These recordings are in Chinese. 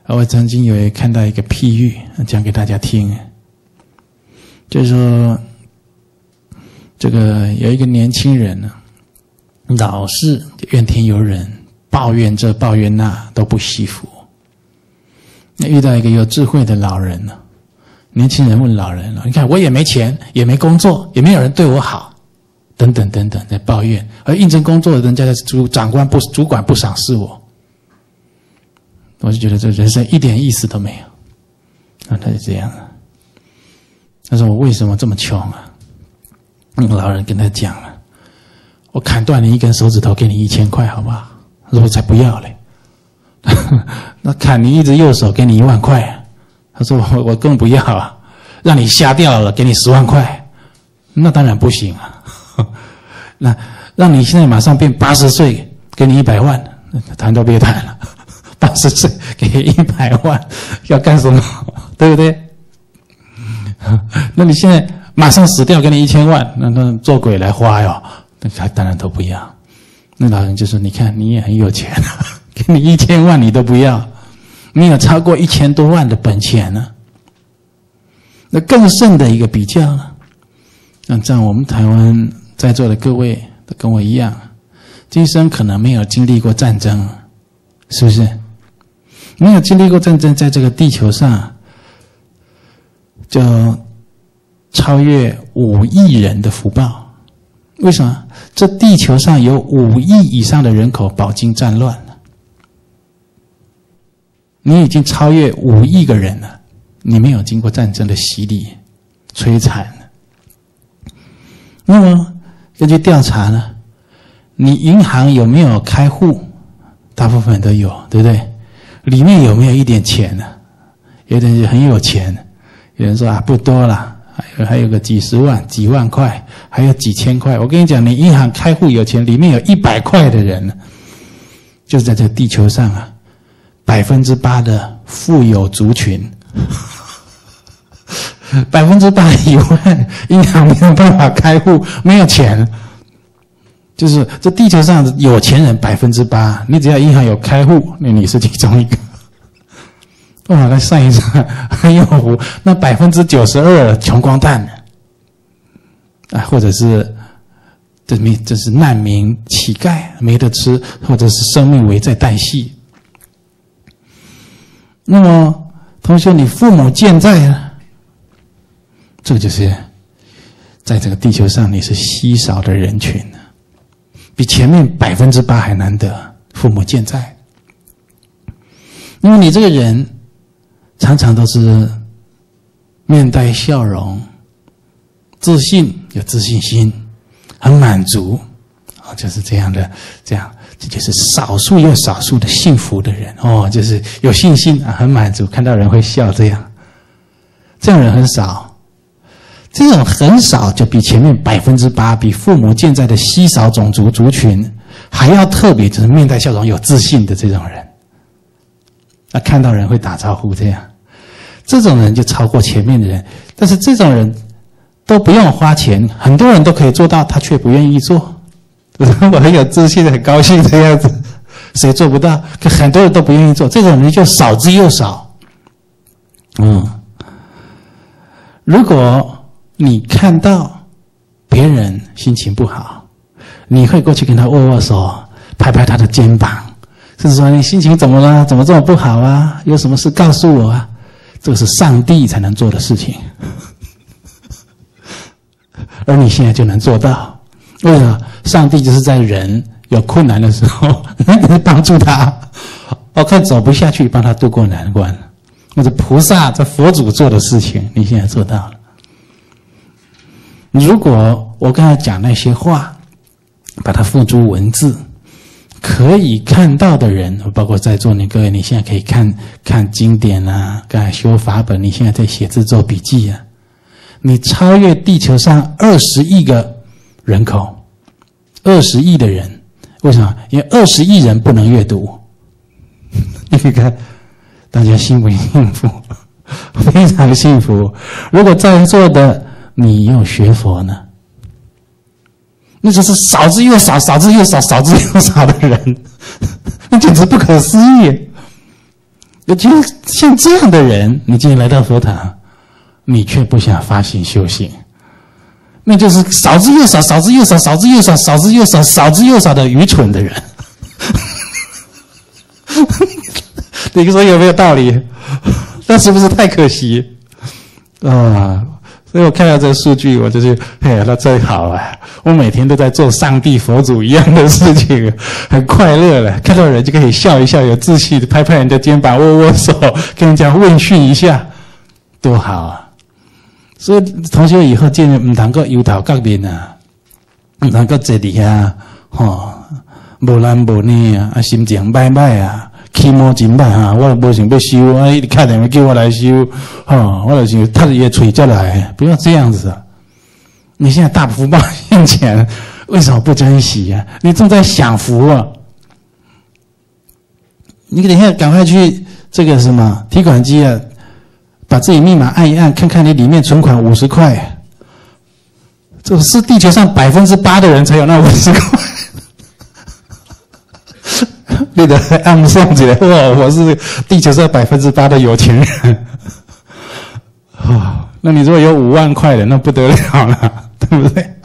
我曾经看到一个譬喻，讲给大家听，就是说，这个有一个年轻人呢，老是怨天尤人，抱怨这抱怨那，都不惜福。那遇到一个有智慧的老人呢，年轻人问老人了：“你看我也没钱，也没工作，也没有人对我好，等等等等，在抱怨。而应征工作，人家的主管不赏识我。”我就觉得这人生一点意思都没有。那他就这样了。他说：“我为什么这么穷啊？”老人跟他讲了：“我砍断你一根手指头，给你1000块，好不好？”他说：“我才不要嘞。”那砍你一只右手，给你1万块。他说：“我更不要啊！让你瞎掉了，给你10万块，那当然不行啊。那让你现在马上变80岁，给你100万，谈都别谈了。80岁给100万，要干什么？对不对？那你现在马上死掉，给你1000万，那做鬼来花哟？那他当然都不要。那老人就说：“你看，你也很有钱，给你1000万你都不要。”你有超过1000多万的本钱呢。那更甚的一个比较呢，那这样我们台湾在座的各位都跟我一样，今生可能没有经历过战争，是不是？没有经历过战争，在这个地球上就超越5亿人的福报。为什么？这地球上有5亿以上的人口饱经战乱。你已经超越5亿个人了，你没有经过战争的洗礼、摧残。那么根据调查呢，你银行有没有开户？大部分都有，对不对？里面有没有一点钱呢？有的人很有钱，有人说不多啦，还有个几十万、几万块，还有几千块。我跟你讲，你银行开户有钱，里面有100块的人呢，就是在这个地球上啊。8%的富有族群，8%以外，银行没有办法开户，没有钱。就是这地球上有钱人8%，你只要银行有开户，那你是其中一个。哇，来算一算，很有福。那92%穷光蛋啊，或者是这是难民、乞丐，没得吃，或者是生命危在旦夕。那么，同学，你父母健在呢？这个就是在这个地球上你是稀少的人群，比前面8%还难得。父母健在，因为你这个人常常都是面带笑容，自信，有自信心，很满足，就是这样的，这样。这就是少数又少数的幸福的人就是有信心啊，很满足，看到人会笑，这样人很少。这种很少就比前面8%，比父母健在的稀少种族族群还要特别，就是面带笑容、有自信的这种人啊，看到人会打招呼，这种人就超过前面的人。但是这种人都不用花钱，很多人都可以做到，他却不愿意做。我很有自信，很高兴这样子，谁做不到？可很多人都不愿意做，这种人就少之又少。如果你看到别人心情不好，你会过去跟他握握手，拍拍他的肩膀，甚至说你心情怎么了？怎么这么不好啊？有什么事告诉我啊？这个是上帝才能做的事情，而你现在就能做到。为什么？上帝就是在人有困难的时候帮助他，看走不下去，帮他渡过难关。或者菩萨这佛祖做的事情，你现在做到了。如果我刚才讲那些话，把它付诸文字，可以看到的人，包括在座各位，你现在可以看经典啊，刚才修法本，你现在在写字做笔记啊，你超越地球上20亿个人口，20亿的人，为什么？因为20亿人不能阅读。你看，大家幸不幸福？非常幸福。如果在座的你又学佛呢？那就是少之又少，少之又少，少之又少的人，那简直不可思议。 我觉得像这样的人，你今天来到佛堂，你却不想发心修行，那就是少之又少，少之又少，少之又少，少之又少，少之又少的愚蠢的人。你说有没有道理？那是不是太可惜啊？所以我看到这个数据，我就觉得，哎，那真好啊！我每天都在做上帝佛祖一样的事情，很快乐了。看到人就可以笑一笑，有志气的拍拍人家肩膀，握握手，跟人家问讯一下，多好啊！所以同学以后见唔通个油头角面啊，唔通个坐伫遐，无男无女啊，心情歹歹啊。起毛真歹哈，我无想要修，一直看电话叫我来修，我就想他也吹下来，不要这样子啊！你现在大福报现前，为什么不珍惜啊？你正在享福啊！你等一下赶快去这个什么提款机啊，把自己密码按一按，看看你里面存款50块，这是地球上8%的人才有那50块。你的暗算起来，哇！我是地球上8%的有钱人，那你如果有5万块的，那不得了了，对不对？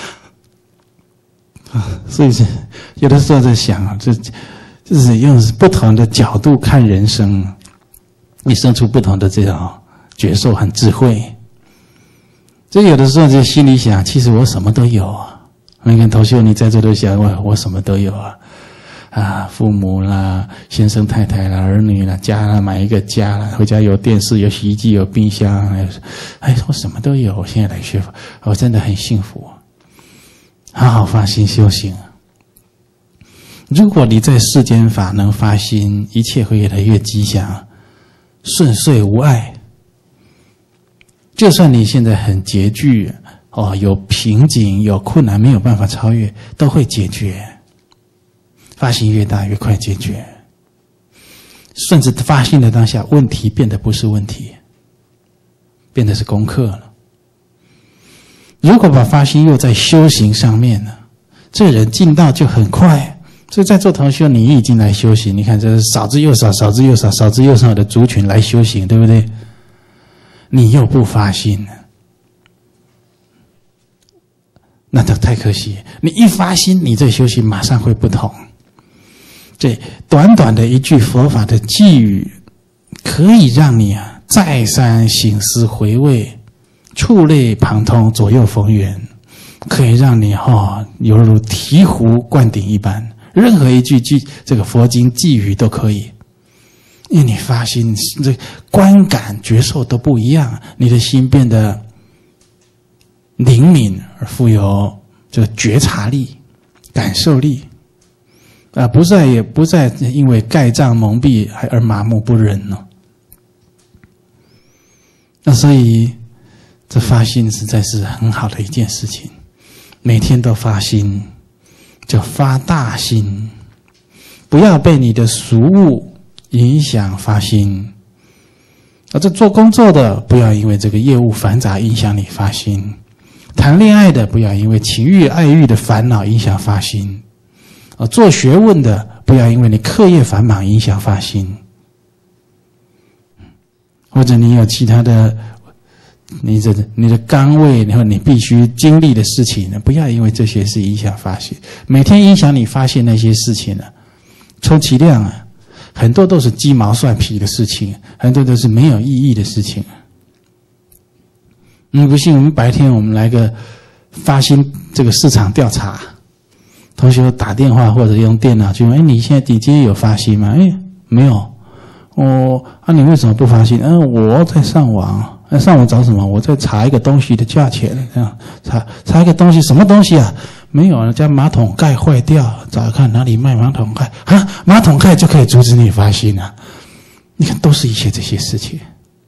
所以有的时候在想啊，就是用不同的角度看人生，你生出不同的这种觉受和智慧。所以有的时候就心里想，其实我什么都有啊。你看头秀，你在这都想，我什么都有啊。父母啦，先生太太啦，儿女啦，家啦，买一个家啦，回家有电视，有洗衣机，有冰箱，我什么都有。我现在来学法，我真的很幸福。好好发心修行。如果你在世间法能发心，一切会越来越吉祥，顺遂无碍。就算你现在很拮据，有瓶颈，有困难，没有办法超越，都会解决。发心越大，越快解决。甚至发心的当下，问题变得不是问题，变得是功课了。如果把发心用在修行上面呢，这个人进道就很快。所以在座同学，你已经来修行，你看这是少之又少，少之又少，少之又少的族群来修行，对不对？你又不发心，那就太可惜。你一发心，你这修行马上会不同。这短短的一句佛法的寄语，可以让你再三省思回味，触类旁通，左右逢源，可以让你犹如醍醐灌顶一般。任何一句这个佛经寄语都可以，因为你发心，这观感觉受都不一样，你的心变得灵敏而富有这个觉察力、感受力。也不再因为盖障蒙蔽而麻木不仁了。那所以这发心实在是很好的一件事情，每天都发心，就发大心，不要被你的俗务影响发心。这做工作的不要因为这个业务繁杂影响你发心，谈恋爱的不要因为情欲爱欲的烦恼影响发心。做学问的不要因为你课业繁忙影响发心，或者你有其他的你的岗位，然后你必须经历的事情呢，不要因为这些事影响发心。每天影响你发现那些事情呢，充其量很多都是鸡毛蒜皮的事情，很多都是没有意义的事情。不信，我们白天我们来个发心这个市场调查。同学打电话或者用电脑去问，你现在今天有发心吗？没有。你为什么不发心？我在上网。上网找什么？我在查一个东西的价钱，这样查一个东西，什么东西啊？没有，人家马桶盖坏掉，找看哪里卖马桶盖马桶盖就可以阻止你发心啊！你看，都是一些这些事情。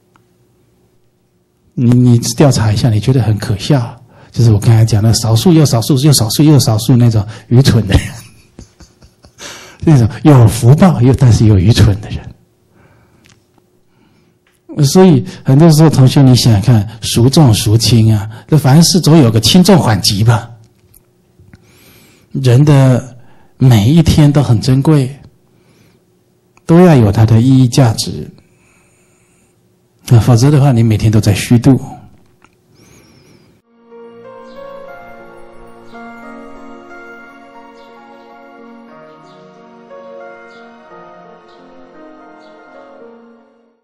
你调查一下，你觉得很可笑。就是我刚才讲的少数又少数又少数又少数那种愚蠢的人，那种有福报但是又愚蠢的人。所以很多时候同学你想想看，孰重孰轻啊？这凡事总有个轻重缓急吧。人的每一天都很珍贵， 都要有它的意义价值。否则的话，你每天都在虚度。